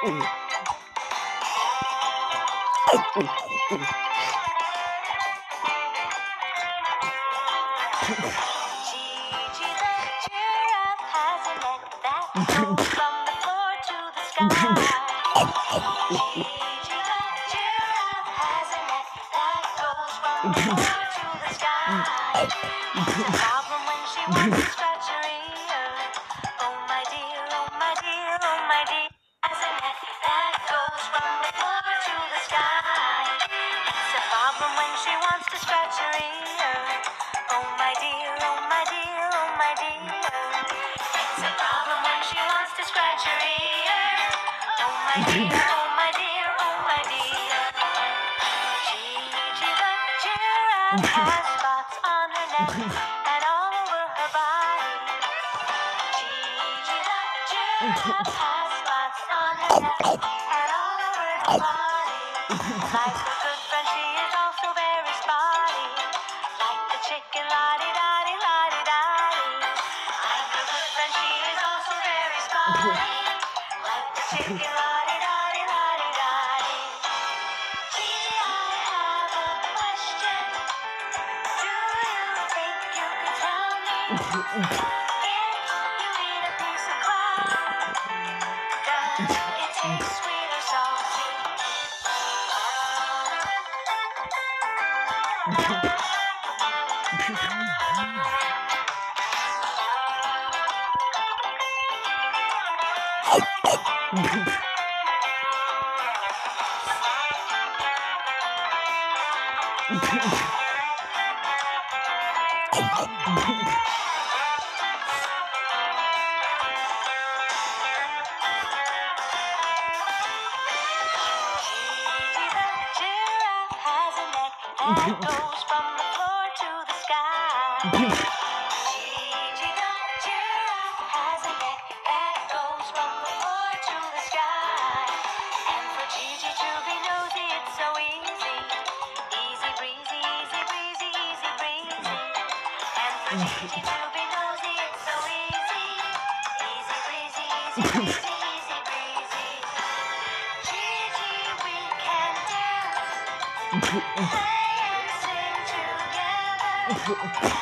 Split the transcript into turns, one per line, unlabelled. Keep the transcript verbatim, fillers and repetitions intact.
Gigi the giraffe has a neck that goes from the floor to the sky. Gigi the giraffe has a neck that goes from the floor to the sky. It's a problem when she wants to scratch her ear. Oh my dear, oh my dear, oh my dear. Has a neck that goes from the floor to the sky. It's a problem when she wants to scratch her ear. Oh my dear, oh my dear, oh my dear. It's a problem when she wants to scratch her ear. Oh my dear, oh my dear, oh my dear. Gigi the giraffe has spots on her neck and all over her body. Gigi the giraffe has spots on her neck and all over her body. Like a good friend, she is also very spotty. Like the chicken, la-di-da-di, la-di-da-di. Like a good friend, she is also very spotty. Like the chicken, la-di-da-di, la-di-da-di. Gigi, I have a question. Do you think you could tell me if you eat a piece of cloud, does it taste sweet or salty? Gigi the giraffe has a neck that goes from the floor to the sky. Gigi the giraffe has a neck that goes from the floor to the sky. And for Gigi to be nosy, it's so easy. Easy breezy, easy breezy, easy breezy. And for Gigi to be nosy, it's so easy. Easy breezy, easy breezy, easy breezy. Gigi, we can dance, play and sing together.